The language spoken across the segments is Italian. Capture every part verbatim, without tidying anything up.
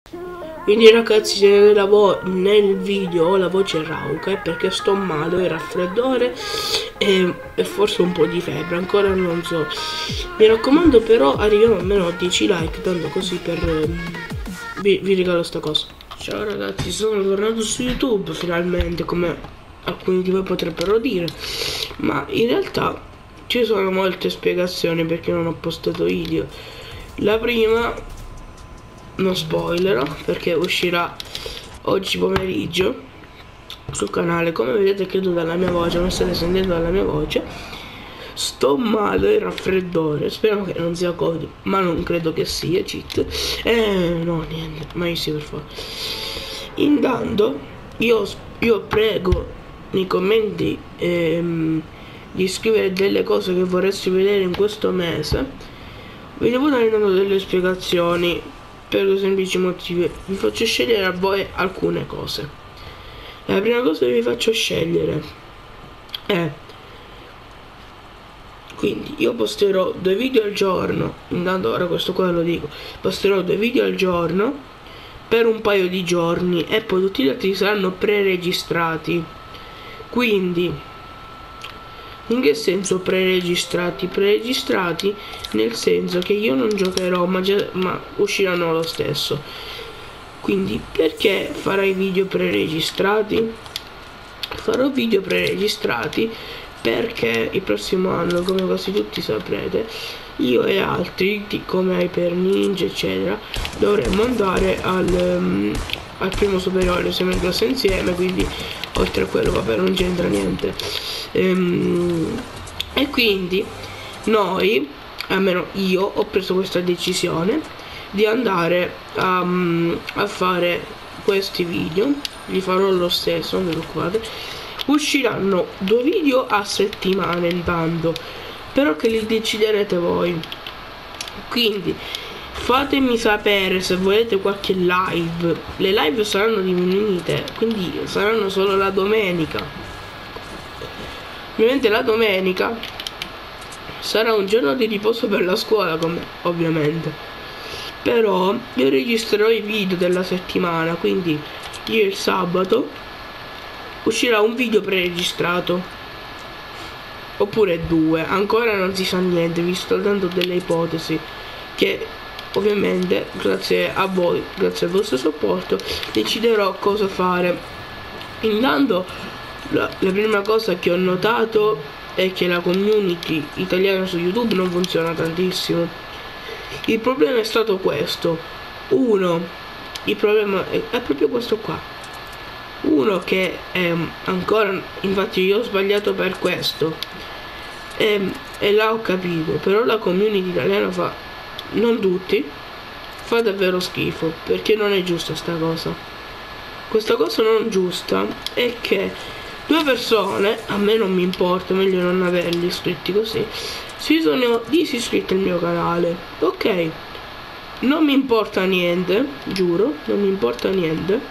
Quindi ragazzi, se nella nel video ho la voce rauca è perché sto male, ho il raffreddore e, e forse un po' di febbre, ancora non so. Mi raccomando però arriviamo almeno a dieci like, tanto così per um, vi, vi regalo sta cosa. Ciao ragazzi, sono tornato su YouTube finalmente, come alcuni di voi potrebbero dire, ma in realtà ci sono molte spiegazioni perché non ho postato video. La prima, non spoilerò perché uscirà oggi pomeriggio sul canale. Come vedete, credo dalla mia voce, non state sentendo dalla mia voce, sto male, il raffreddore, speriamo che non sia Covid, ma non credo che sia, cheat. Eh no, niente, mai sì, per favore. Intanto io, io prego nei commenti ehm, di scrivere delle cose che vorresti vedere in questo mese. Vi devo dare delle spiegazioni per due semplici motivi. Vi faccio scegliere a voi alcune cose. La prima cosa che vi faccio scegliere è, quindi io posterò due video al giorno, intanto ora questo qua lo dico, posterò due video al giorno per un paio di giorni e poi tutti gli altri saranno pre-registrati. Quindi in che senso pre-registrati? Pre-registrati nel senso che io non giocherò, ma, ma usciranno lo stesso. Quindi perché farai video pre-registrati? Farò video pre-registrati perché il prossimo anno, come quasi tutti saprete, io e altri come Hyper Ninja eccetera dovremmo andare al, um, al primo superiore, siamo in classe insieme, quindi oltre a quello vabbè non c'entra niente. Ehm, e quindi noi, almeno io, ho preso questa decisione di andare a, um, a fare questi video. Li farò lo stesso, non vi preoccupate. Usciranno due video a settimana intanto, però che li deciderete voi. Quindi fatemi sapere se volete qualche live. Le live saranno diminuite, quindi saranno solo la domenica. Ovviamente la domenica sarà un giorno di riposo per la scuola, come ovviamente, però io registrerò i video della settimana, quindi io il sabato uscirà un video preregistrato oppure due, ancora non si sa niente, vi sto dando delle ipotesi che ovviamente grazie a voi, grazie al vostro supporto, deciderò cosa fare. Intanto la, la prima cosa che ho notato è che la community italiana su YouTube non funziona tantissimo. Il problema è stato questo. Uno, il problema è, è proprio questo qua. Uno che è ancora, infatti io ho sbagliato per questo e, e là ho capito, però la community italiana fa, non tutti, fa davvero schifo, perché non è giusta sta cosa. Questa cosa non giusta è che due persone, a me non mi importa, meglio non averli iscritti così, si sono disiscritti al mio canale. Ok, non mi importa niente, giuro, non mi importa niente,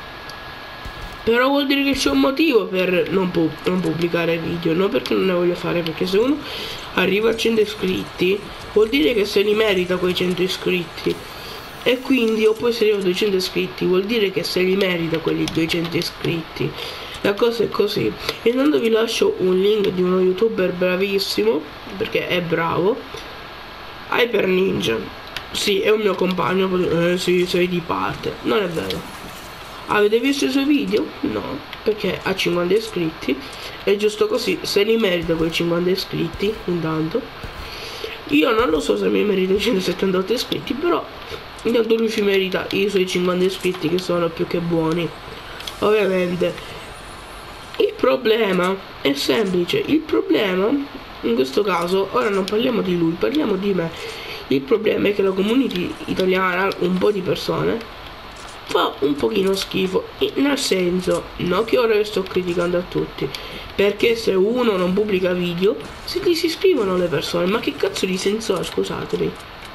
però vuol dire che c'è un motivo per non, pub non pubblicare video, non perché non ne voglio fare, perché se uno arriva a cento iscritti vuol dire che se li merita quei cento iscritti, e quindi, oppure se arriva a duecento iscritti vuol dire che se li merita quelli duecento iscritti. La cosa è così. E intanto vi lascio un link di uno youtuber bravissimo, perché è bravo, Hyper Ninja. Sì, è un mio compagno. Eh sì, sei di parte. Non è vero. Avete visto i suoi video? No, perché ha cinquanta iscritti. È giusto così, se li merita quei cinquanta iscritti. Intanto io non lo so se mi merita i centosettantotto iscritti, però intanto lui si merita i suoi cinquanta iscritti, che sono più che buoni. Ovviamente il problema è semplice. Il problema in questo caso, ora non parliamo di lui, parliamo di me. Il problema è che la community italiana, un po' di persone, fa un pochino schifo, nel senso, non che ora sto criticando a tutti, perché se uno non pubblica video si disiscrivono le persone. Ma che cazzo di senso ha, scusatemi,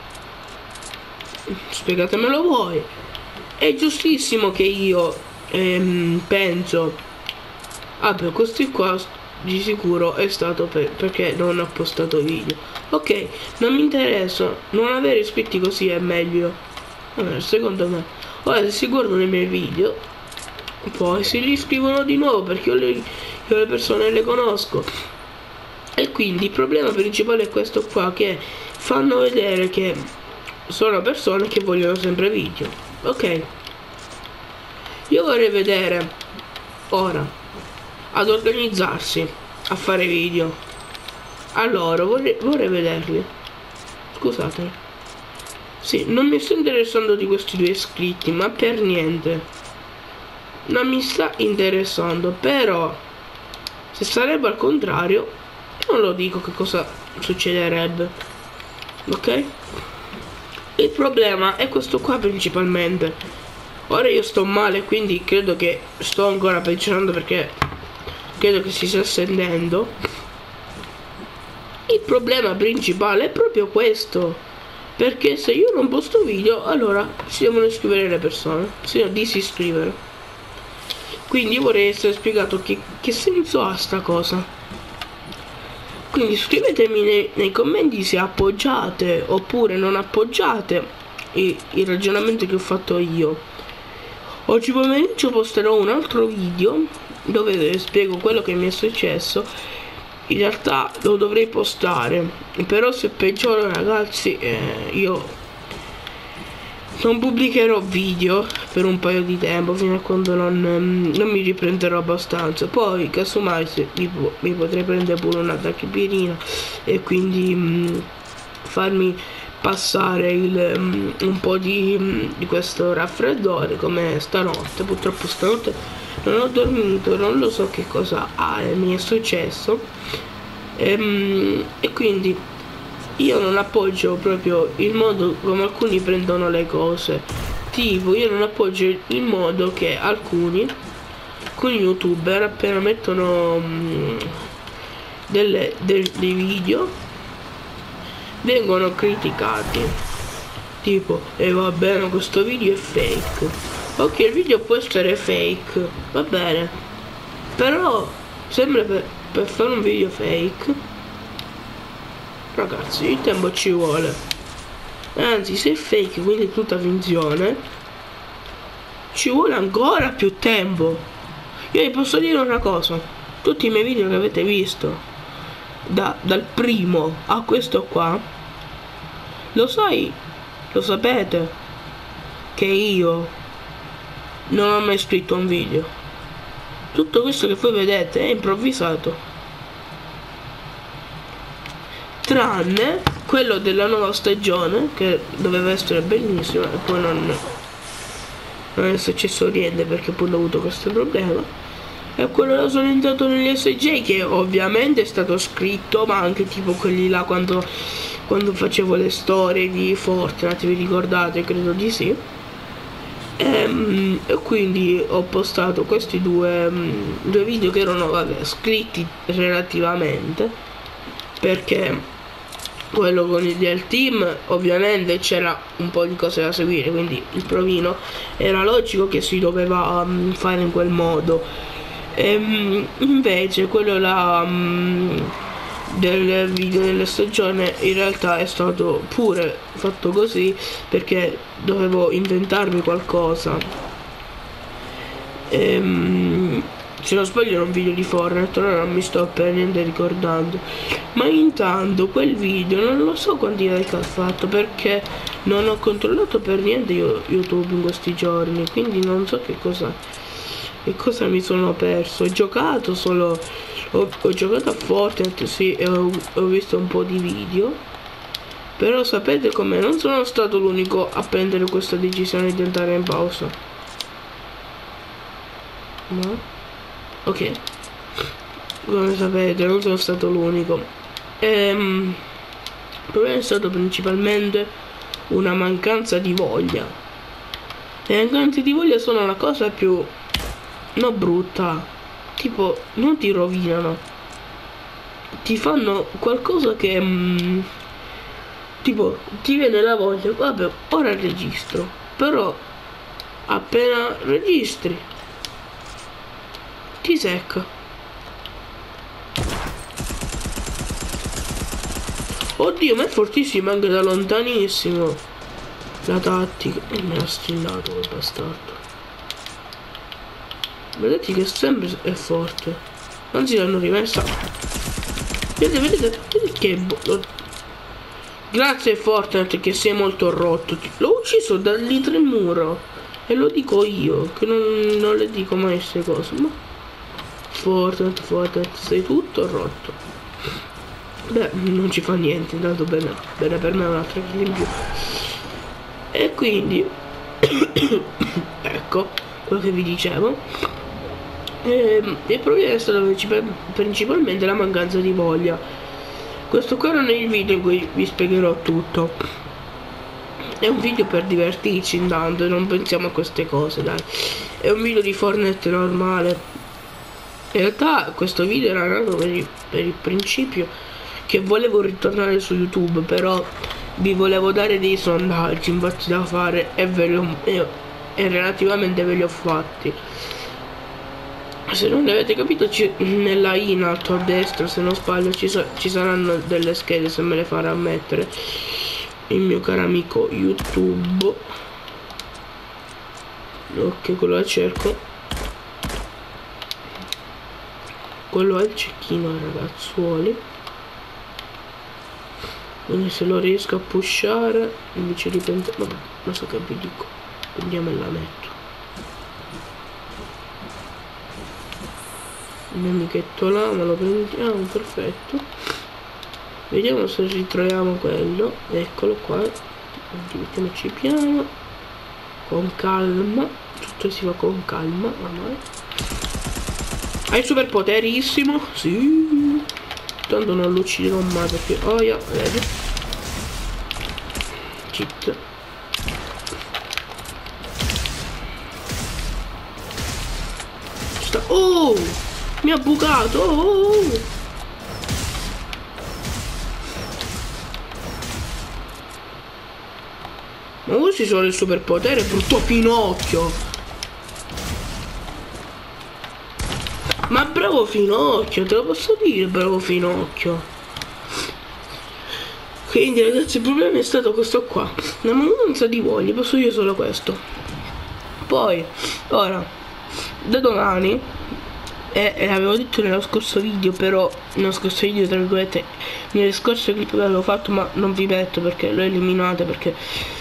spiegatemelo voi. È giustissimo che io ehm, penso, ah beh, questo qua di sicuro è stato per, perché non ha postato video. Ok, non mi interessa, non avere iscritti così è meglio, vabbè, secondo me. Ora se si guardano i miei video, poi si riscrivono di nuovo perché io le, io le persone le conosco. E quindi il problema principale è questo qua, che fanno vedere che sono persone che vogliono sempre video. Ok, io vorrei vedere ora ad organizzarsi a fare video. Allora vorrei, vorrei vederli. Scusatemi. Sì, non mi sto interessando di questi due iscritti, ma per niente. Non mi sta interessando. Però se sarebbe al contrario, non lo dico che cosa succederebbe. Ok? Il problema è questo qua principalmente. Ora io sto male, quindi credo che sto ancora peggiorando perché credo che si sta stendendo. Il problema principale è proprio questo, perché se io non posto video, allora si devono iscrivere le persone, se no disiscrivere. Quindi vorrei essere spiegato che, che senso ha sta cosa. Quindi scrivetemi nei, nei commenti se appoggiate oppure non appoggiate il, il ragionamento che ho fatto io. Oggi pomeriggio posterò un altro video dove spiego quello che mi è successo. In realtà lo dovrei postare, però se peggioro ragazzi eh, io non pubblicherò video per un paio di tempo fino a quando non, non mi riprenderò abbastanza. Poi casomai se mi, mi potrei prendere pure una tachipirina e quindi mh, farmi passare il, um, un po' di, um, di questo raffreddore come stanotte. Purtroppo stanotte non ho dormito, non lo so che cosa ah, mi è successo e, um, e quindi io non appoggio proprio il modo come alcuni prendono le cose. Tipo io non appoggio il modo che alcuni alcuni youtuber appena mettono um, delle, del, dei video vengono criticati, tipo e eh, va bene questo video è fake. Ok, il video può essere fake, va bene, però sempre per, per fare un video fake ragazzi il tempo ci vuole, anzi se è fake quindi è tutta finzione ci vuole ancora più tempo. Io vi posso dire una cosa, tutti i miei video che avete visto Da, dal primo a questo qua, lo sai, lo sapete che io non ho mai scritto un video. Tutto questo che voi vedete è improvvisato, tranne quello della nuova stagione che doveva essere bellissimo e poi non, non è successo niente perché poi ho avuto questo problema. E quello là sono entrato negli S J che ovviamente è stato scritto, ma anche tipo quelli là quando, quando facevo le storie di Fortnite, vi ricordate? Credo di sì. E, e quindi ho postato questi due, due video che erano vabbè, scritti relativamente, perché quello con il del team ovviamente c'era un po' di cose da seguire, quindi il provino era logico che si doveva um, fare in quel modo. E, invece quello là um, del video della stagione in realtà è stato pure fatto così perché dovevo inventarmi qualcosa. E, um, se non sbaglio era un video di Fortnite, ora non mi sto per niente ricordando, ma intanto quel video non lo so quanti like ha fatto perché non ho controllato per niente io YouTube in questi giorni, quindi non so che cosa che cosa mi sono perso. Ho giocato solo ho, ho giocato a Fortnite, sì, e ho, ho visto un po' di video, però sapete com'è, non sono stato l'unico a prendere questa decisione di andare in pausa, no? Ok, come sapete non sono stato l'unico. ehm, il problema è stato principalmente una mancanza di voglia. Le mancanze di voglia sono la cosa più no brutta, tipo non ti rovinano, ti fanno qualcosa che mh, tipo ti viene la voglia, vabbè ora registro, però appena registri ti secca. Oddio, ma è fortissimo anche da lontanissimo, la tattica e me l'ha strillato quel bastardo. Vedete che sempre è forte, anzi l'hanno rimessa. Vedete, vedete, vedete che bo... Grazie Fortnite che sei molto rotto. L'ho ucciso dal dietro il muro e lo dico io che non, non le dico mai queste cose. Ma Fortnite, Fortnite, sei tutto rotto. Beh, non ci fa niente, intanto bene, bene per me un'altra kill in più. E quindi ecco quello che vi dicevo. E, il problema è stato principalmente la mancanza di voglia. Questo qua non è il video in cui vi spiegherò tutto, è un video per divertirci intanto, non pensiamo a queste cose, dai. È un video di Fortnite normale. In realtà questo video era nato per il, per il principio che volevo ritornare su YouTube, però vi volevo dare dei sondaggi infatti da fare e ve li ho, e, e relativamente ve li ho fatti. Se non avete capito, nella i in alto a destra, se non sbaglio, ci, sa ci saranno delle schede, se me le farà mettere il mio caro amico YouTube. Ok, quello la cerco. Quello è il cecchino, ragazzuoli. Quindi se lo riesco a pushare, invece di pensare... Vabbè, non so che vi dico. Prendiamo e la metto. Il mio amichetto là, ma lo prendiamo, perfetto. Vediamo se ritroviamo quello. Eccolo qua. Mettiamoci piano, con calma, tutto si fa con calma ormai. Hai superpoterissimo, sì. Tanto non lo ucciderò mai perché oh yeah, vedi. Cheat. Sta... Oh, mi ha bucato. Oh. Ma questi sono il superpotere, brutto Finocchio. Ma bravo Finocchio, te lo posso dire, bravo Finocchio. Quindi ragazzi, il problema è stato questo qua, la mancanza di voglia, posso dire solo questo. Poi, ora, da domani, e eh, l'avevo detto nello scorso video, però nello scorso video tra virgolette, nelle scorse clip che avevo fatto, ma non vi metto perché l'ho eliminate perché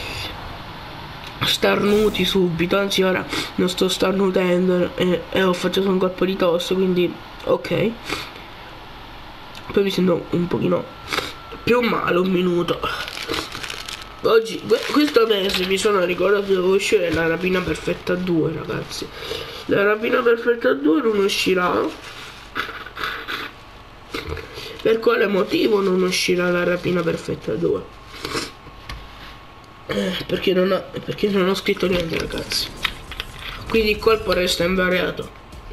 starnuti subito, anzi ora non sto starnutendo e, e ho fatto un colpo di tosse, quindi ok. Poi mi sento un pochino più male, un minuto. Oggi, questo mese mi sono ricordato che devo uscire la rapina perfetta due, ragazzi. La rapina perfetta due non uscirà. Per quale motivo non uscirà la rapina perfetta due? Perché non, ho, perché non ho scritto niente, ragazzi. Quindi il colpo resta invariato.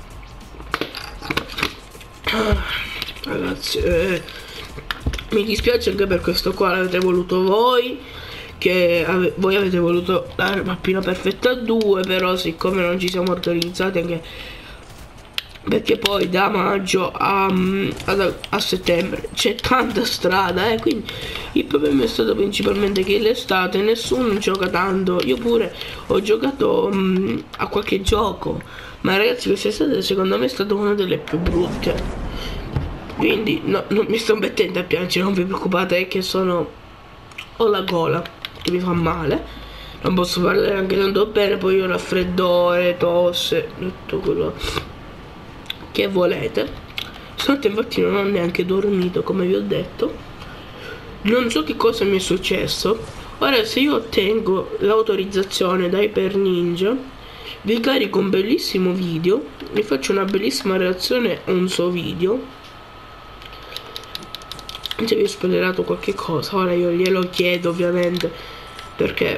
Ah, ragazzi, eh, mi dispiace anche per questo qua. L'avete voluto voi, che ave voi avete voluto la rapina perfetta due, però siccome non ci siamo organizzati, anche perché poi da maggio a, a, a settembre c'è tanta strada, eh, quindi il problema è stato principalmente che l'estate nessuno gioca tanto. Io pure ho giocato um, a qualche gioco, ma ragazzi quest'estate secondo me è stata una delle più brutte, quindi no, non mi sto mettendo a piangere, non vi preoccupate, è che sono ho la gola che mi fa male, non posso parlare anche tanto bene, poi ho raffreddore, tosse, tutto quello che volete. Stanotte infatti non ho neanche dormito, come vi ho detto. Non so che cosa mi è successo. Ora se io ottengo l'autorizzazione da Hyper Ninja, vi carico un bellissimo video, vi faccio una bellissima reazione a un suo video. Se vi ho spoilerato qualche cosa, ora io glielo chiedo ovviamente, perché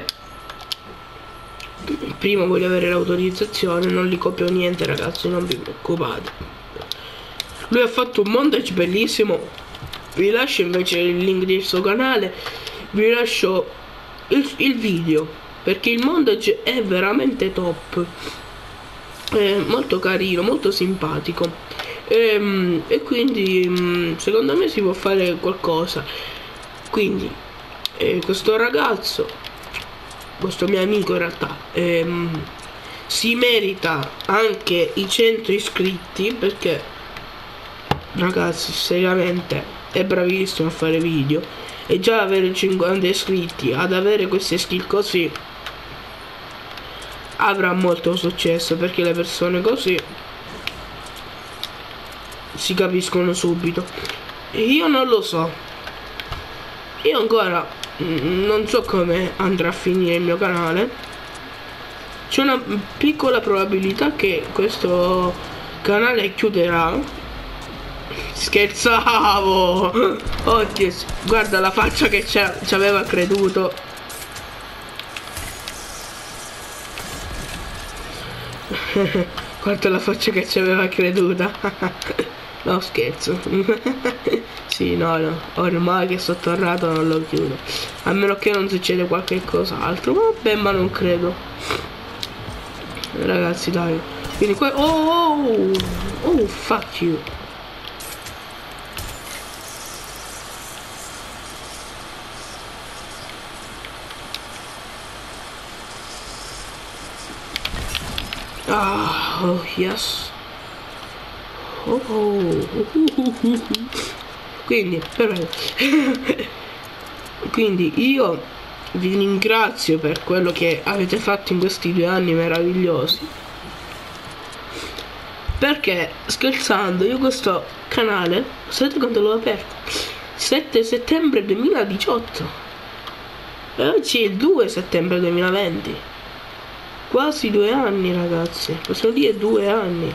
prima voglio avere l'autorizzazione, non li copio niente ragazzi, non vi preoccupate. Lui ha fatto un montage bellissimo, vi lascio invece il link del suo canale, vi lascio il, il video, perché il montage è veramente top, è molto carino, molto simpatico, e, e quindi secondo me si può fare qualcosa. Quindi eh, questo ragazzo questo mio amico in realtà ehm, si merita anche i cento iscritti, perché ragazzi seriamente è bravissimo a fare video, e già avere cinquanta iscritti, ad avere queste skill così, avrà molto successo, perché le persone così si capiscono subito. Io non lo so, io ancora non so come andrà a finire il mio canale. C'è una piccola probabilità che questo canale chiuderà. Scherzavo. Oddio, guarda la faccia che ci aveva creduto. Guarda la faccia che ci aveva creduta. No, scherzo. Sì, no, no, ormai che sono tornato non lo chiudo, a meno che non succede qualche cos'altro. Vabbè, ma non credo, ragazzi, dai. Quindi qua, oh, oh, oh, fuck you. Ah, oh, yes. Oh, oh, uh, uh, uh, uh. Quindi, quindi io vi ringrazio per quello che avete fatto in questi due anni meravigliosi, perché scherzando io questo canale, sapete quando l'ho aperto? sette settembre duemiladiciotto e oggi è il due settembre duemilaventi, quasi due anni, ragazzi, possiamo dire due anni.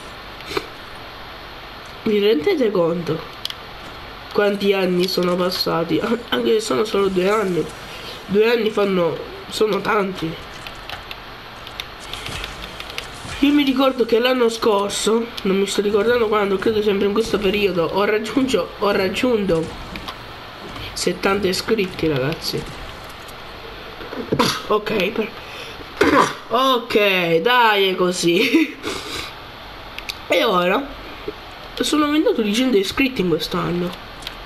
Vi rendete conto quanti anni sono passati? Anche se sono solo due anni. Due anni fanno... sono tanti. Io mi ricordo che l'anno scorso, non mi sto ricordando quando, credo sempre in questo periodo, ho raggiunto, ho raggiunto settanta iscritti, ragazzi. Ok, per... ok, dai, è così. E ora sono aumentato di cento iscritti in quest'anno.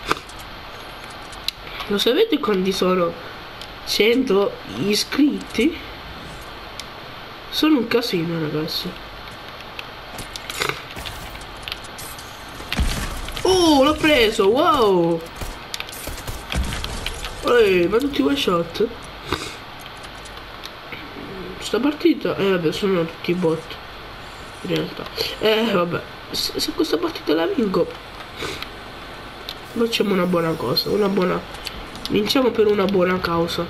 Lo sapete quanti sono cento iscritti? Sono un casino, ragazzi. Oh, l'ho preso, wow. Ehi, ma tutti one shot. Sta partita, eh vabbè, sono tutti bot in realtà. Eh vabbè, se, se questa partita la vinco, facciamo una buona cosa, una buona... vinciamo per una buona causa.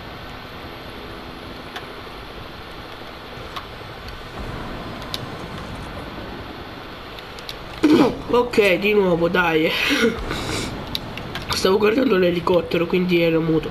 Ok, di nuovo, dai. Stavo guardando l'elicottero, quindi ero muto.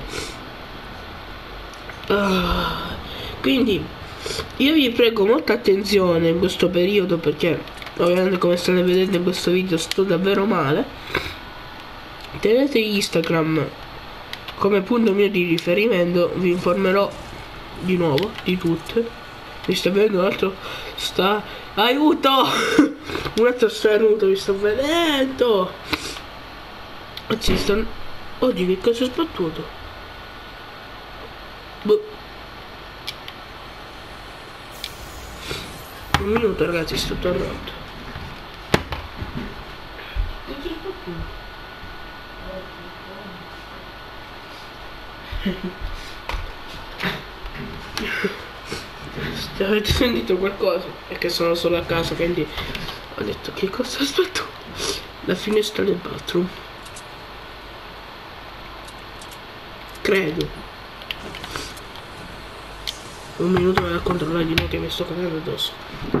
Uh, quindi io vi prego molta attenzione in questo periodo, perché ovviamente, come state vedendo in questo video, sto davvero male. Tenete Instagram come punto mio di riferimento, vi informerò di nuovo di tutte. Mi sta vedendo un altro sta... aiuto! Un altro starnuto mi sta vedendo. Anzi, sta... oggi che cosa ho sbattuto? Boh. Un minuto, ragazzi, sto tornando. Cosa ho sbattuto? Se avete sentito qualcosa è che sono solo a casa, quindi ho detto che cosa aspetto. La finestra del bathroom, credo. Un minuto per controllare di nuovo che mi sto cadendo addosso.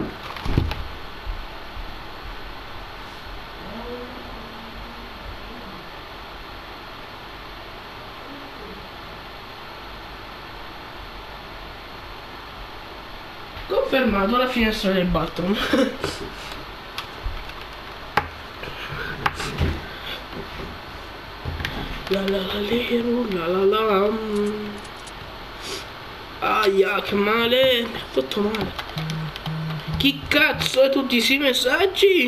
Confermato, la finestra del bathroom. La la la lero, la la la. Aia, che male, mi ha fatto male. Chi cazzo è tutti questi messaggi?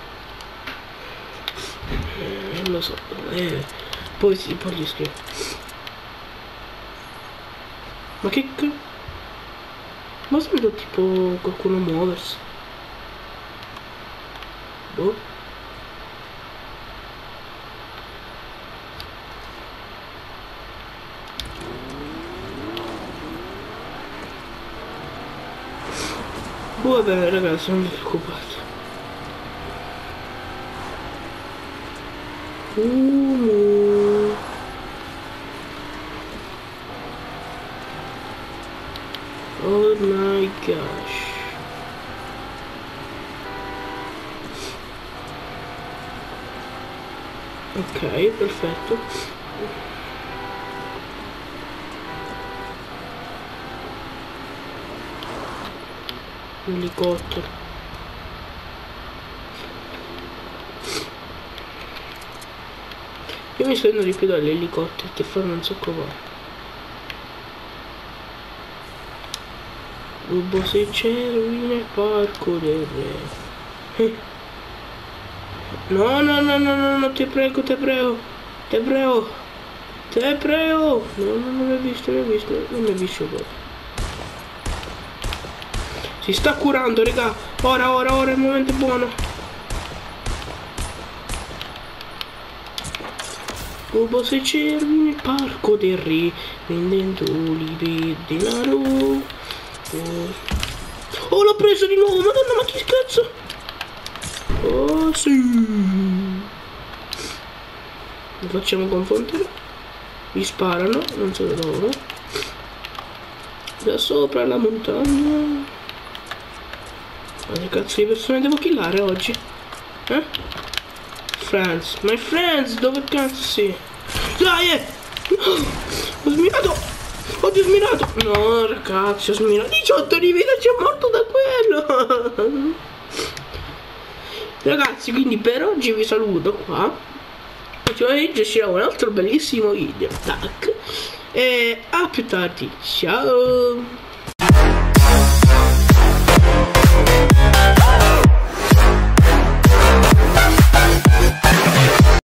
Eh, non lo so. Eh, poi sì, poi gli scrivo. Ma che c... Ma sembra tipo qualcuno muoversi. Boh. Boh, vabbè ragazzi, non vi preoccupate. Uh. Oh my gosh. Ok, perfetto. Elicottero. Io mi sto di più dagli elicotteri che fanno un sacco male. Rubo sei cervi nel parco del re. Eh. No, no, no, no, no, no, ti prego, ti prego, ti prego, ti prego. No, no, non mi hai visto, non mi hai visto, non mi hai visto proprio. Si sta curando, raga. Ora, ora, ora, il momento è buono. Rubo sei cervi nel parco del re, vendendo olive di denaro. Oh, oh l'ho preso di nuovo, madonna, ma che cazzo? Oh sì. Lo facciamo confondere. Mi sparano, non so da dove. Da sopra la montagna. Ma che cazzo di persone devo killare oggi? Eh? Friends, my friends, dove cazzo sei? Dai, eh! Ho smirato! Oddio, ho smirato! No, ragazzi, ho smirato. diciotto di vita, c'è morto da quello! Ragazzi, quindi per oggi vi saluto qua. Oggi uscirà un altro bellissimo video. Tac. E a più tardi. Ciao!